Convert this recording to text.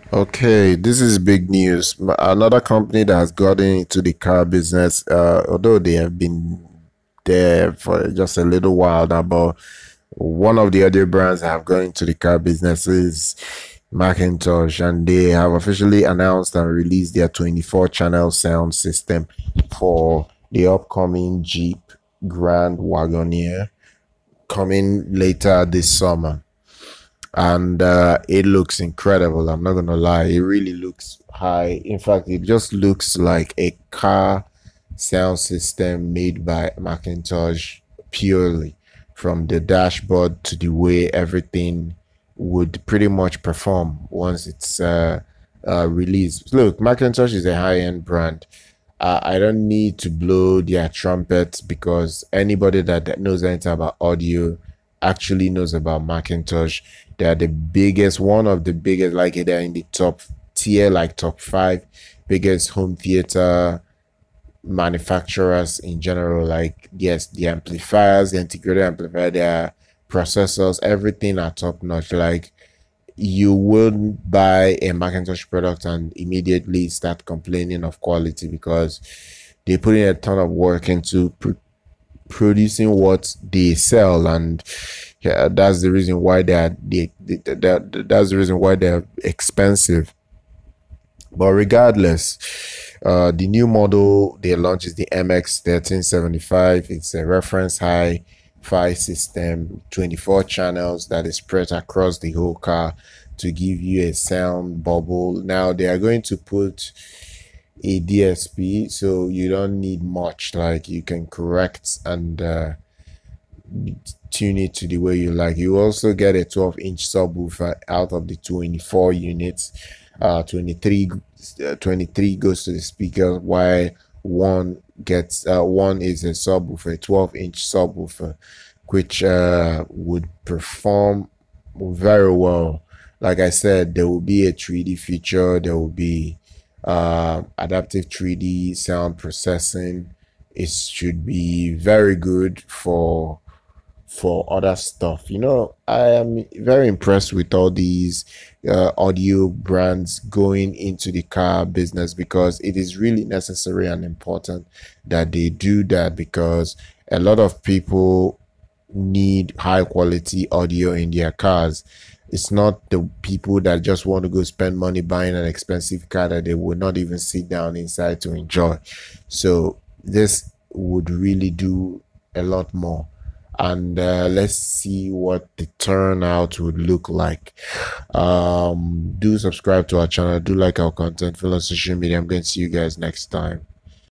Okay, this is big news. Another company that has gotten into the car business, although they have been there for just a little while now, but one of the other brands that have gone into the car business is McIntosh, and they have officially announced and released their 24 channel sound system for the upcoming Jeep Grand Wagoneer coming later this summer. And it looks incredible. I'm not gonna lie, it really looks high. In fact, it just looks like a car sound system made by McIntosh purely, from the dashboard to the way everything would pretty much perform once it's released. Look, McIntosh is a high-end brand. I don't need to blow their trumpets because anybody that knows anything about audio actually knows about McIntosh. They are the biggest, one of the biggest, like they're in the top tier, like top five biggest home theater manufacturers in general. Like, yes, the amplifiers, the integrated amplifier, their processors, everything are top notch. Like, you wouldn't buy a Macintosh product and immediately start complaining of quality because they put in a ton of work into producing what they sell, and yeah, that's the reason why that's the reason why they're expensive. But regardless, the new model they launched is the MX1375. It's a reference hi-fi system, 24 channels that is spread across the whole car to give you a sound bubble. Now they are going to put a DSP, so you don't need much. Like, you can correct and tune it to the way you like. You also get a 12-inch subwoofer out of the 24 units. 23 goes to the speaker, while one is a subwoofer, a 12-inch subwoofer, which would perform very well. Like I said, there will be a 3D feature. There will be adaptive 3D sound processing. It should be very good for other stuff. I am very impressed with all these audio brands going into the car business, because it is really necessary and important that they do that, because a lot of people need high quality audio in their cars. It's not the people that just want to go spend money buying an expensive car that they would not even sit down inside to enjoy. So this would really do a lot more, and let's see what the turnout would look like. Do subscribe to our channel, do like our content, follow on social media. I'm going to see you guys next time.